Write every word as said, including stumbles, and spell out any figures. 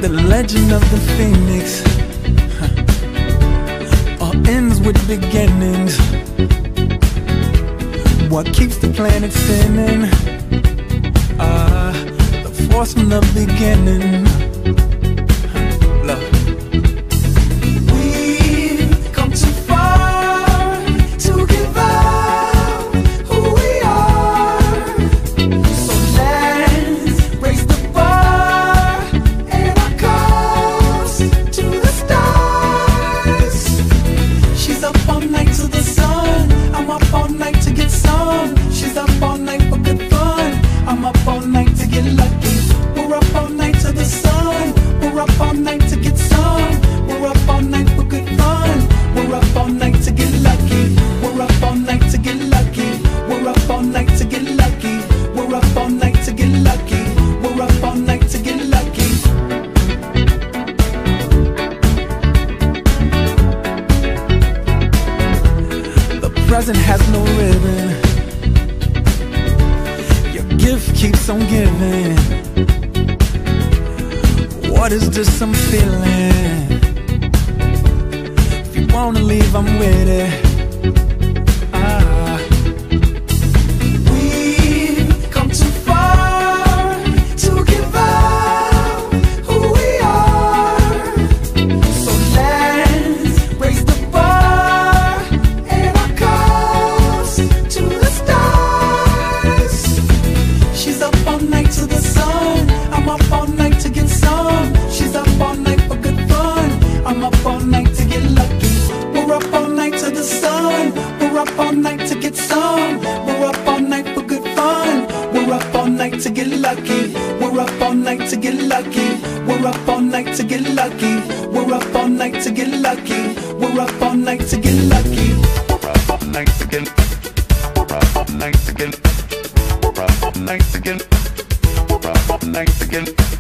The legend of the phoenix, huh, all ends with beginnings. What keeps the planet spinning? Ah, uh, the force from the beginning. Huh, love. Present has no ribbon. Your gift keeps on giving. What is this I'm feeling? If you wanna leave, I'm with it. To get lucky, we're up all night to get lucky. We're up all night to get lucky. We're up all night to get lucky. We're up all night to get lucky. We're up all night to get. We're up all night to get. We're up all night to get. We're up all night to get.